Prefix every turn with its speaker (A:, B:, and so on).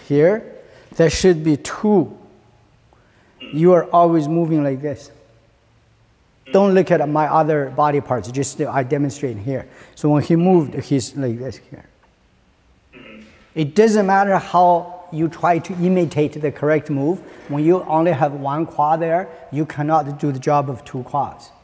A: here, there should be 2. You are always moving like this. Don't look at my other body parts, just I demonstrate here. So when he moved, he's like this here. It doesn't matter how you try to imitate the correct move. When you only have 1 quad there, you cannot do the job of 2 quads.